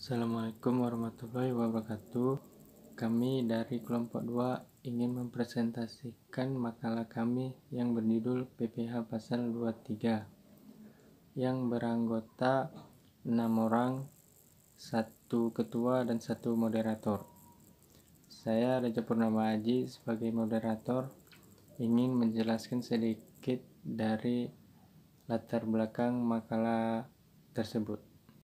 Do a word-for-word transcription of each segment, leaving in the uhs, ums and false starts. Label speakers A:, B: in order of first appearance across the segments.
A: Assalamualaikum warahmatullahi wabarakatuh. Kami dari kelompok dua ingin mempresentasikan makalah kami yang berjudul P P H Pasal dua puluh tiga yang beranggota enam orang, satu ketua dan satu moderator. Saya Reja Purnama Aji sebagai moderator ingin menjelaskan sedikit dari latar belakang makalah tersebut.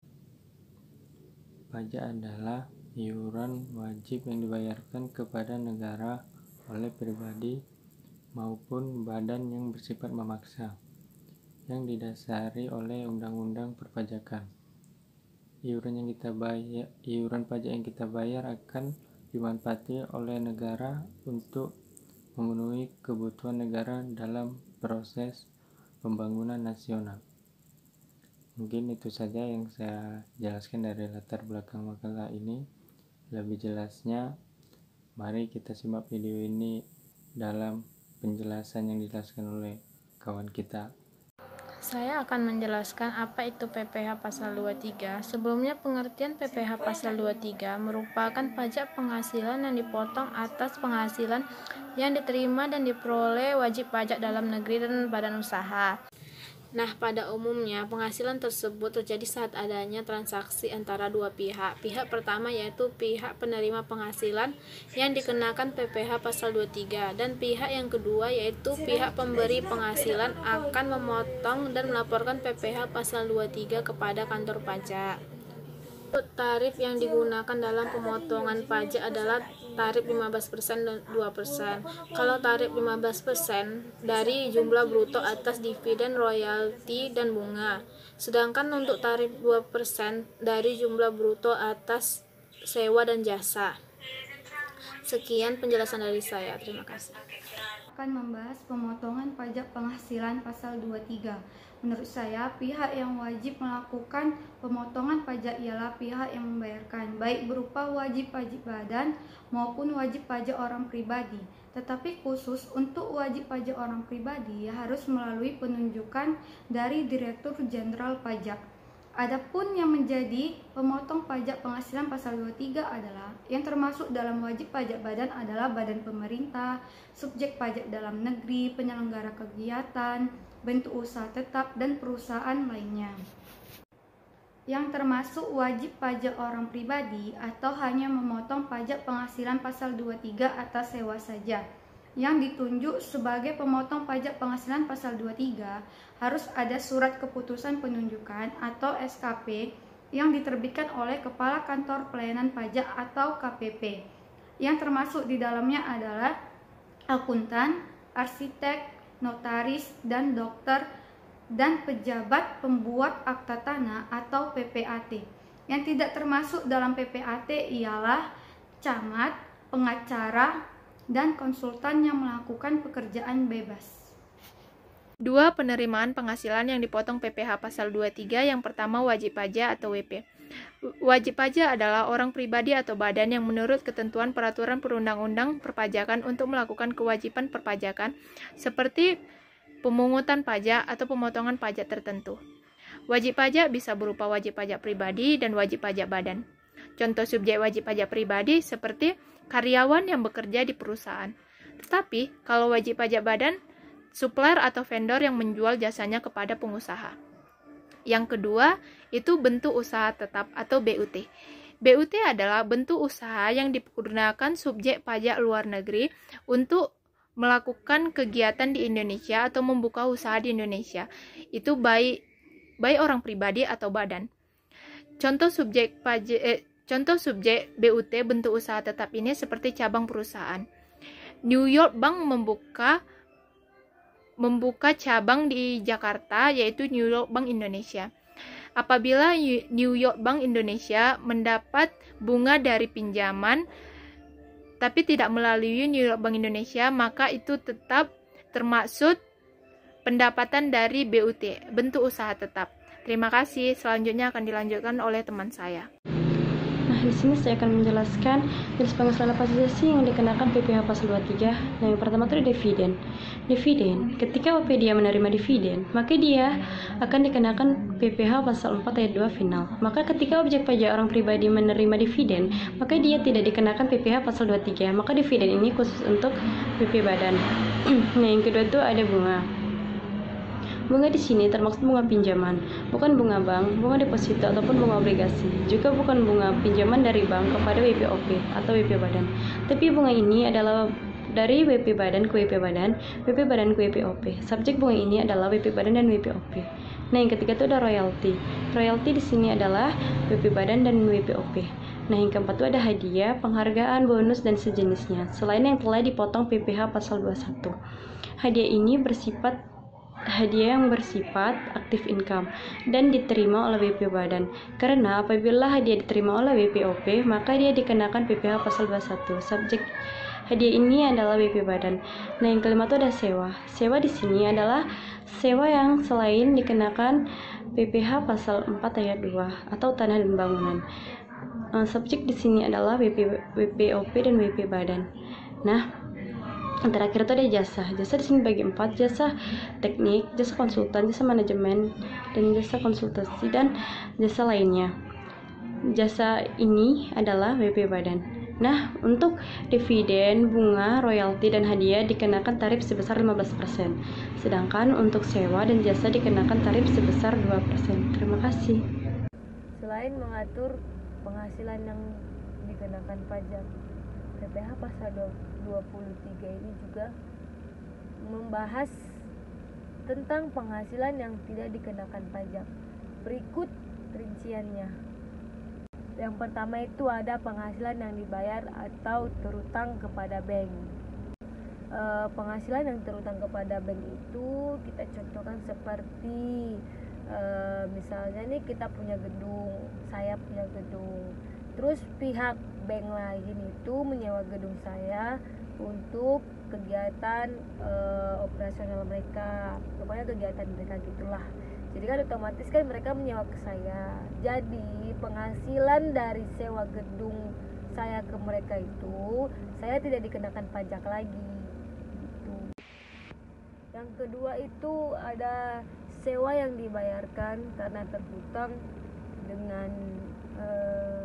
A: Pajak adalah iuran wajib yang dibayarkan kepada negara oleh pribadi maupun badan yang bersifat memaksa, yang didasari oleh undang-undang perpajakan. Iuran yang kita bayar, iuran pajak yang kita bayar akan dimanfaati oleh negara untuk memenuhi kebutuhan negara dalam proses pembangunan nasional. Mungkin itu saja yang saya jelaskan dari latar belakang makalah ini. Lebih jelasnya, mari kita simak video ini dalam penjelasan yang dijelaskan oleh kawan kita.
B: Saya akan menjelaskan apa itu P P H Pasal dua puluh tiga. Sebelumnya, pengertian P P H Pasal dua puluh tiga merupakan pajak penghasilan yang dipotong atas penghasilan yang diterima dan diperoleh wajib pajak dalam negeri dan badan usaha. Nah, pada umumnya penghasilan tersebut terjadi saat adanya transaksi antara dua pihak. Pihak pertama yaitu pihak penerima penghasilan yang dikenakan P P H Pasal dua puluh tiga, dan pihak yang kedua yaitu pihak pemberi penghasilan akan memotong dan melaporkan P P H Pasal dua puluh tiga kepada kantor pajak. Tarif yang digunakan dalam pemotongan pajak adalah tarif lima belas persen dan dua persen. Kalau tarif lima belas persen dari jumlah bruto atas dividen, royalti, dan bunga. Sedangkan untuk tarif dua persen dari jumlah bruto atas sewa dan jasa. Sekian penjelasan dari saya. Terima kasih.
C: Akan membahas pemotongan pajak penghasilan pasal dua puluh tiga. Menurut saya, pihak yang wajib melakukan pemotongan pajak ialah pihak yang membayarkan, baik berupa wajib pajak badan maupun wajib pajak orang pribadi. Tetapi khusus untuk wajib pajak orang pribadi harus melalui penunjukan dari Direktur Jenderal Pajak. Adapun yang menjadi pemotong pajak penghasilan pasal dua puluh tiga adalah yang termasuk dalam wajib pajak badan adalah badan pemerintah, subjek pajak dalam negeri, penyelenggara kegiatan, bentuk usaha tetap, dan perusahaan lainnya. Yang termasuk wajib pajak orang pribadi atau hanya memotong pajak penghasilan pasal dua puluh tiga atas sewa saja. Yang ditunjuk sebagai pemotong pajak penghasilan pasal dua puluh tiga harus ada surat keputusan penunjukan atau S K P yang diterbitkan oleh Kepala Kantor Pelayanan Pajak atau K P P. Yang termasuk di dalamnya adalah akuntan, arsitek, notaris, dan dokter, dan pejabat pembuat akta tanah atau P P A T. Yang tidak termasuk dalam P P A T ialah camat, pengacara, dan konsultan yang melakukan pekerjaan bebas.
B: Dua penerimaan penghasilan yang dipotong P P H Pasal dua puluh tiga. Yang pertama, wajib pajak atau W P. Wajib pajak adalah orang pribadi atau badan yang menurut ketentuan peraturan perundang-undang perpajakan untuk melakukan kewajiban perpajakan seperti pemungutan pajak atau pemotongan pajak tertentu. Wajib pajak bisa berupa wajib pajak pribadi dan wajib pajak badan. Contoh subjek wajib pajak pribadi seperti karyawan yang bekerja di perusahaan. Tetapi kalau wajib pajak badan, supplier atau vendor yang menjual jasanya kepada pengusaha. Yang kedua, itu bentuk usaha tetap atau B U T. B U T adalah bentuk usaha yang digunakan subjek pajak luar negeri untuk melakukan kegiatan di Indonesia atau membuka usaha di Indonesia. Itu baik baik orang pribadi atau badan. Contoh subjek pajak eh, contoh subjek B U T bentuk usaha tetap ini seperti cabang perusahaan. New York Bank membuka membuka cabang di Jakarta, yaitu New York Bank Indonesia. Apabila New York Bank Indonesia mendapat bunga dari pinjaman tapi tidak melalui New York Bank Indonesia, maka itu tetap termaksud pendapatan dari B U T, bentuk usaha tetap. Terima kasih. Selanjutnya akan dilanjutkan oleh teman saya.
C: Nah,
D: di sini saya akan menjelaskan jenis penghasilan apa saja sih yang dikenakan P P H pasal dua puluh tiga. Nah, yang pertama itu dividen. Dividen, ketika O P dia menerima dividen, maka dia akan dikenakan P P H pasal empat ayat dua final. Maka ketika objek pajak orang pribadi menerima dividen, maka dia tidak dikenakan P P H pasal dua puluh tiga. Maka dividen ini khusus untuk P P badan. Nah, yang kedua itu ada bunga. Bunga di sini termaksud bunga pinjaman, bukan bunga bank, bunga deposito ataupun bunga obligasi. Juga bukan bunga pinjaman dari bank kepada W P O P atau W P badan. Tapi bunga ini adalah dari W P badan ke W P badan, W P badan ke W P O P. Subjek bunga ini adalah W P badan dan W P O P. Nah, yang ketiga itu ada royalti. Royalti di sini adalah W P badan dan W P O P. Nah, yang keempat itu ada hadiah, penghargaan, bonus, dan sejenisnya, selain yang telah dipotong P P H pasal dua puluh satu. Hadiah ini bersifat hadiah yang bersifat aktif income dan diterima oleh W P badan. Karena apabila hadiah diterima oleh W P O P, maka dia dikenakan P P H pasal dua puluh satu. Subjek hadiah ini adalah W P badan. Nah, yang kelima itu ada sewa. Sewa di sini adalah sewa yang selain dikenakan P P H pasal empat ayat dua atau tanah dan bangunan. Uh, subjek di sini adalah W P, W P O P dan W P badan. Nah, yang terakhir itu ada jasa. Jasa di sini bagi empat: jasa teknik, jasa konsultan, jasa manajemen, dan jasa konsultasi dan jasa lainnya. Jasa ini adalah W P badan. Nah, untuk dividen, bunga, royalti, dan hadiah dikenakan tarif sebesar lima belas persen. Sedangkan untuk sewa dan jasa dikenakan tarif sebesar dua persen. Terima kasih.
E: Selain mengatur penghasilan yang dikenakan pajak, P P H pasal dua puluh tiga ini juga membahas tentang penghasilan yang tidak dikenakan pajak. Berikut rinciannya. Yang pertama itu ada penghasilan yang dibayar atau terutang kepada bank. E, penghasilan yang terutang kepada bank itu kita contohkan seperti e, misalnya nih kita punya gedung, saya punya gedung. Terus pihak bank lain itu menyewa gedung saya untuk kegiatan e, operasional mereka, pokoknya kegiatan mereka gitulah. Jadi kan otomatis kan mereka menyewa ke saya. Jadi penghasilan dari sewa gedung saya ke mereka itu saya tidak dikenakan pajak lagi gitu. Yang kedua itu ada sewa yang dibayarkan karena terhutang dengan eh,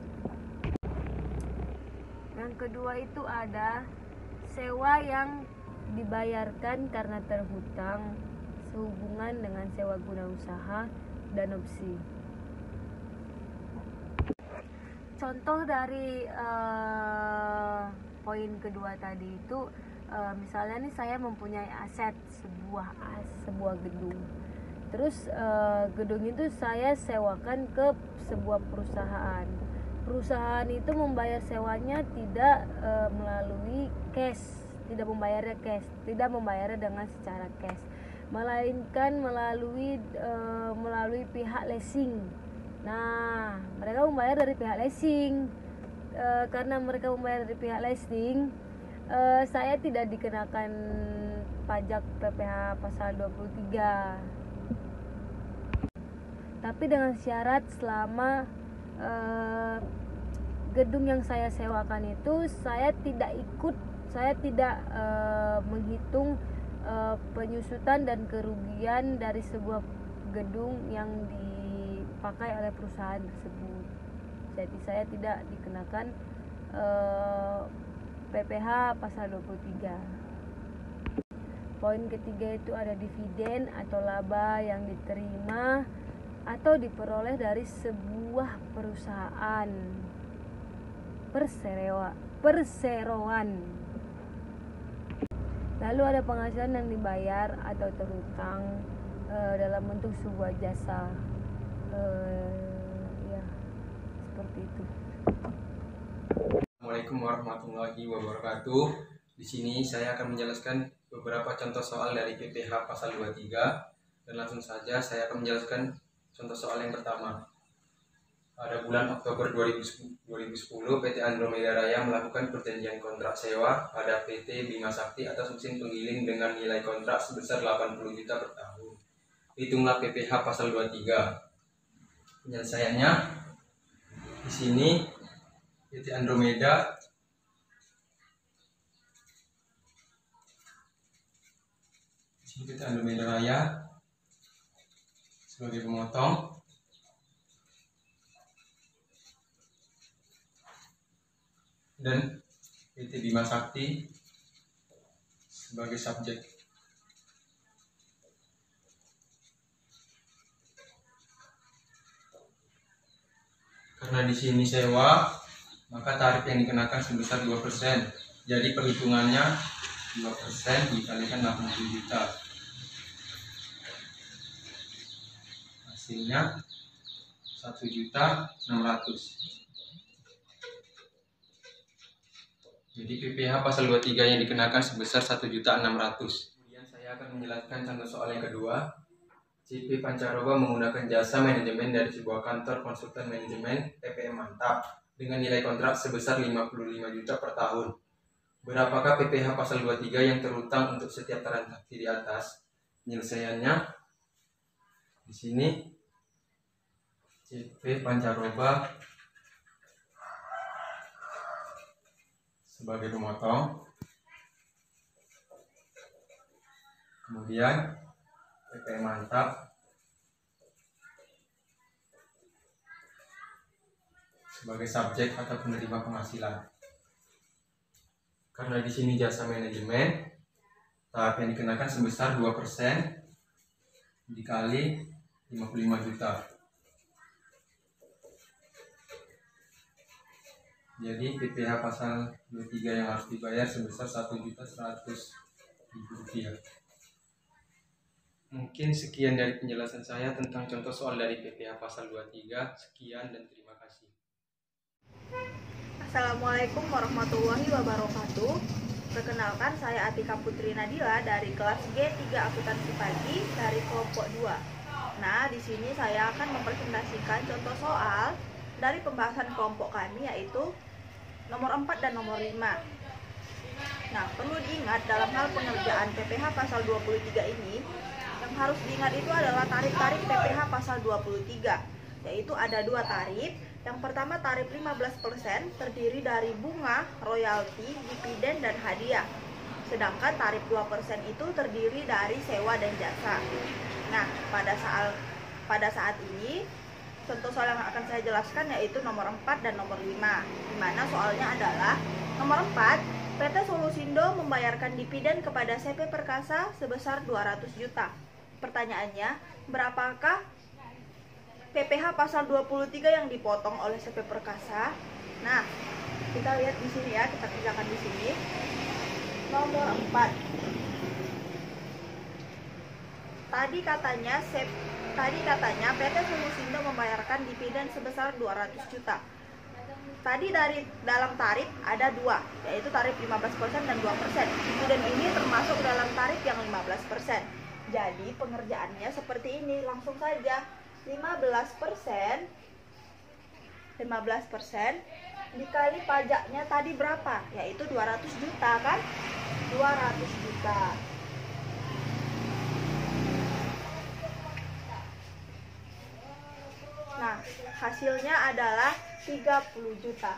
E: yang kedua itu ada sewa yang dibayarkan karena terhutang sehubungan dengan sewa guna usaha dan opsi. Contoh dari uh, poin kedua tadi itu uh, misalnya nih saya mempunyai aset sebuah sebuah gedung. Terus uh, gedung itu saya sewakan ke sebuah perusahaan. Perusahaan itu membayar sewanya tidak uh, melalui cash, tidak membayarnya cash, tidak membayarnya dengan secara cash, melainkan melalui e, melalui pihak leasing. Nah, mereka membayar dari pihak leasing. E, karena mereka membayar dari pihak leasing, e, saya tidak dikenakan pajak P P H pasal dua puluh tiga. Tapi dengan syarat selama e, gedung yang saya sewakan itu saya tidak ikut, saya tidak e, menghitung Uh, penyusutan dan kerugian dari sebuah gedung yang dipakai oleh perusahaan tersebut. Jadi saya tidak dikenakan uh, P P H pasal dua puluh tiga. Poin ketiga itu ada dividen atau laba yang diterima atau diperoleh dari sebuah perusahaan perseroan. perseroan. Lalu ada penghasilan yang dibayar atau terhutang e, dalam bentuk sebuah jasa, e, ya seperti itu.
F: Assalamualaikum warahmatullahi wabarakatuh. Di sini saya akan menjelaskan beberapa contoh soal dari P P H pasal dua puluh tiga dan langsung saja saya akan menjelaskan contoh soal yang pertama. Pada bulan Oktober dua ribu sepuluh, P T Andromeda Raya melakukan perjanjian kontrak sewa pada P T Bima Sakti atas mesin penggiling dengan nilai kontrak sebesar delapan puluh juta per tahun. Hitunglah P P H pasal dua puluh tiga. Penyelesaiannya di sini P T Andromeda, di sini P T Andromeda Raya sebagai pemotong, dan P T Bima Sakti sebagai subjek. Karena di sini sewa, maka tarif yang dikenakan sebesar dua persen. Jadi perhitungannya dua persen dikalikan delapan puluh juta. Hasilnya satu juta enam ratus. Jadi P P H pasal dua puluh tiga yang dikenakan sebesar satu juta enam ratus. Kemudian saya akan menjelaskan contoh soal yang kedua. C P Pancaroba menggunakan jasa manajemen dari sebuah kantor konsultan manajemen P P M Mantap dengan nilai kontrak sebesar lima puluh lima juta per tahun. Berapakah P P H pasal dua puluh tiga yang terutang untuk setiap transaksi di atas? Penyelesaiannya di sini C P Pancaroba sebagai pemotong, kemudian P P M Mantap sebagai subjek atau penerima penghasilan. Karena di sini jasa manajemen, tarif yang dikenakan sebesar dua persen dikali lima puluh lima juta. Jadi P P H pasal dua puluh tiga yang harus dibayar sebesar satu juta seratus ribu rupiah. Mungkin sekian dari penjelasan saya tentang contoh soal dari P P H pasal dua puluh tiga. Sekian dan terima kasih.
G: Assalamualaikum warahmatullahi wabarakatuh. Perkenalkan, saya Atika Putri Nadila dari kelas G tiga Akuntansi Pagi dari kelompok dua. Nah, di sini saya akan mempresentasikan contoh soal dari pembahasan kelompok kami, yaitu nomor empat dan nomor lima. Nah, perlu diingat dalam hal pengerjaan P P H pasal dua puluh tiga ini, yang harus diingat itu adalah tarif-tarif P P H pasal dua puluh tiga, yaitu ada dua tarif. Yang pertama tarif lima belas persen terdiri dari bunga, royalti, dividen, dan hadiah. Sedangkan tarif dua persen itu terdiri dari sewa dan jasa. Nah, pada saat pada saat ini contoh soal yang akan saya jelaskan yaitu nomor empat dan nomor lima. Di mana soalnya adalah nomor empat, P T Solusindo membayarkan dividen kepada C P Perkasa sebesar dua ratus juta. Pertanyaannya, berapakah P P H pasal dua puluh tiga yang dipotong oleh C P Perkasa? Nah, kita lihat di sini ya, kita kerjakan di sini. Nomor empat. Tadi katanya tadi katanya P T Solusindo membayarkan dividen sebesar dua ratus juta. Tadi dari dalam tarif ada dua, yaitu tarif lima belas persen dan dua persen. Dividen ini termasuk dalam tarif yang lima belas persen. Jadi pengerjaannya seperti ini, langsung saja. lima belas persen lima belas persen dikali pajaknya tadi berapa? Yaitu dua ratus juta kan? dua ratus juta. Nah, hasilnya adalah tiga puluh juta.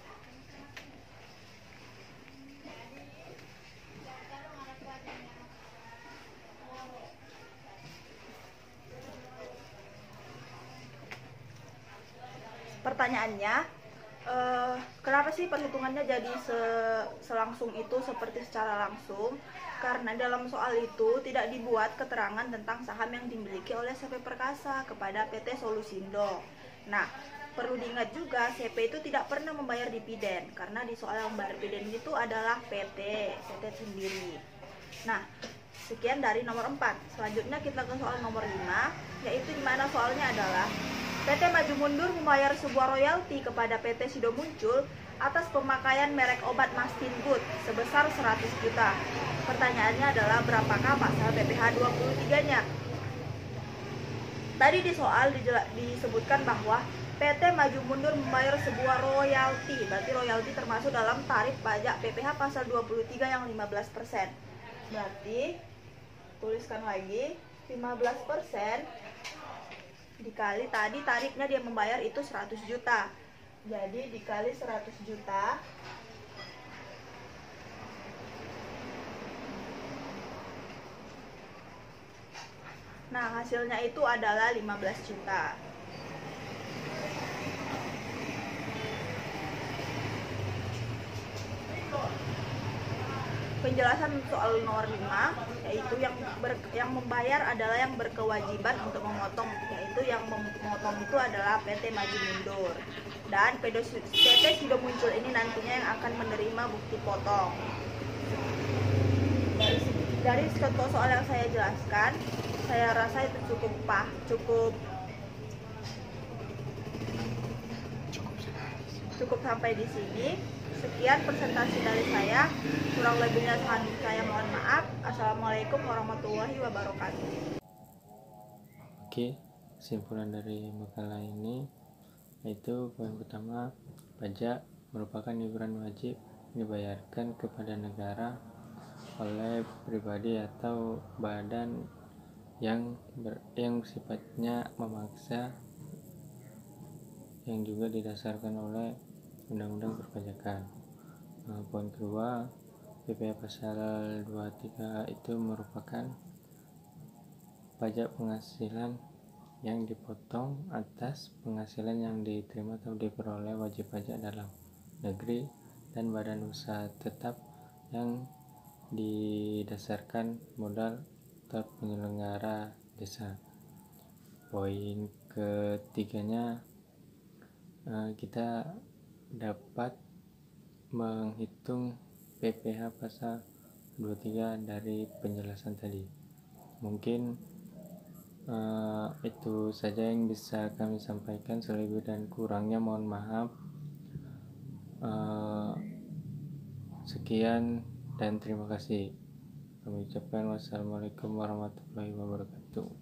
G: Pertanyaannya, eh, kenapa sih perhitungannya jadi se selangsung itu seperti secara langsung? Karena dalam soal itu tidak dibuat keterangan tentang saham yang dimiliki oleh C P Perkasa kepada P T Solusindo. Nah, perlu diingat juga C P itu tidak pernah membayar dividen, karena di soal yang membayar dividen itu adalah P T, P T sendiri. Nah, sekian dari nomor empat. Selanjutnya kita ke soal nomor lima, yaitu di mana soalnya adalah P T Maju Mundur membayar sebuah royalti kepada P T Sido Muncul atas pemakaian merek obat Mastin Good sebesar seratus juta. Pertanyaannya adalah berapakah pasal P P H dua puluh tiga-nya? Tadi di soal disebutkan bahwa P T Maju Mundur membayar sebuah royalti. Berarti royalti termasuk dalam tarif pajak P P H pasal dua puluh tiga yang lima belas persen. Berarti tuliskan lagi lima belas persen dikali tadi tarifnya dia membayar itu seratus juta. Jadi dikali seratus juta nah hasilnya itu adalah lima belas juta. Penjelasan soal nomor lima, yaitu yang ber, yang membayar adalah yang berkewajiban untuk memotong, yaitu yang memotong itu adalah P T Maju Mundur. Dan P T Sido Muncul ini nantinya yang akan menerima bukti potong. Dari, dari contoh soal yang saya jelaskan, saya rasa itu cukup pah, cukup cukup sampai di sini. Sekian presentasi dari saya, kurang lebihnya saya mohon maaf. Assalamualaikum warahmatullahi wabarakatuh.
A: Oke, kesimpulan dari makalah ini yaitu poin pertama, pajak merupakan iuran wajib dibayarkan kepada negara oleh pribadi atau badan yang ber, yang sifatnya memaksa, yang juga didasarkan oleh Undang-Undang Perpajakan. Nah, poin kedua, P P H pasal dua puluh tiga itu merupakan pajak penghasilan yang dipotong atas penghasilan yang diterima atau diperoleh wajib pajak dalam negeri dan badan usaha tetap yang didasarkan modal atau penyelenggara desa. Poin ketiganya, kita dapat menghitung P P H pasal dua puluh tiga dari penjelasan tadi. Mungkin uh, itu saja yang bisa kami sampaikan, selebih dan kurangnya mohon maaf. Uh, sekian dan terima kasih. Kami ucapkan wassalamualaikum warahmatullahi wabarakatuh.